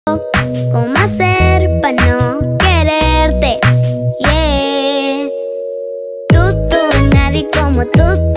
¿Cómo hacer para no quererte? Yeah. Tú, nadie como tú.